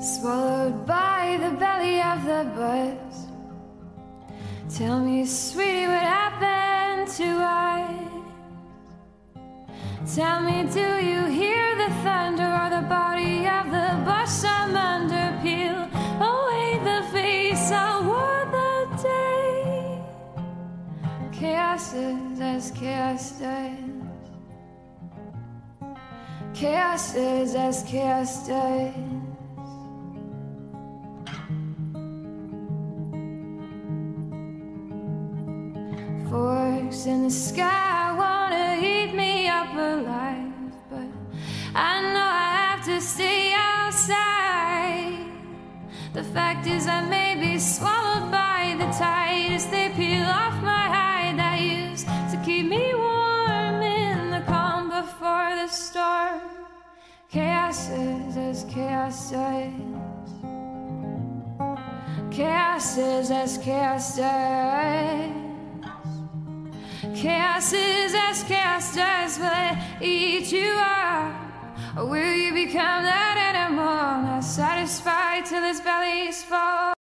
swallowed by the belly of the bus. Tell me, sweetie, what happened to us? Tell me, do you hear the thunder or the body of the bus I'm under? Peel away the face I wore that day. Chaos is as chaos does. Chaos is as chaos does. Forks in the sky wanna eat me up alive, but I know I have to stay outside. The fact is I may be swallowed by the tide as they peel off my hide that used to keep me warm in the calm before the storm. Chaos is as chaos does. Chaos is as chaos does. Chaos is as chaos does. Will it eat you up, or will you become that animal, not satisfied till its belly's full?